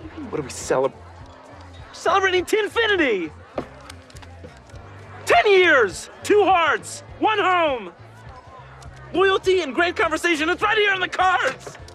What are we celebrating Tinfinity! 10 years! 2 hearts! 1 home! Loyalty and great conversation, it's right here on the cards!